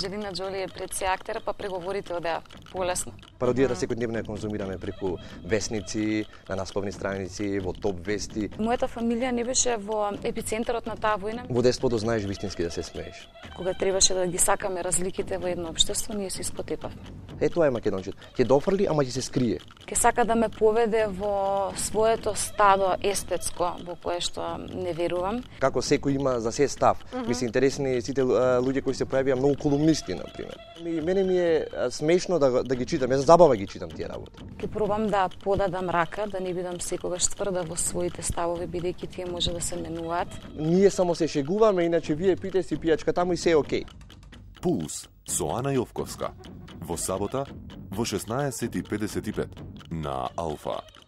Анджелина Джоли е пред се актера, па преговорите одеа полесно. Пародијата секојдневно ја конзумираме преку весници, на насловни страници, во топ вести. Мојата фамилија не беше во епицентарот на таа војна. Во детството знаеш вистински да се смееш. Кога требаше да ги сакаме разликите во едно општество, ние се испотепавме. Тоа е македончето. Ќе дофрли, ама ќе се скрие. Ке сака да ме поведе во своето стадо естетско, во кое што не верувам. Како секој има за се став. Ми се интересни сите луѓе кои се појавија, многу колумнисти, на пример. Мене ми е смешно да ги читам, јас за забава ги читам тие работи. Ке пробам да подадам рака, да не бидам секогаш тврда во своите ставови, бидејќи тие може да се менуваат. Ние само се шегуваме, иначе вие пите си пијачка таму и се е окей. Пулс со Ана Јовковска. Во сабота во 16:55 на Алфа.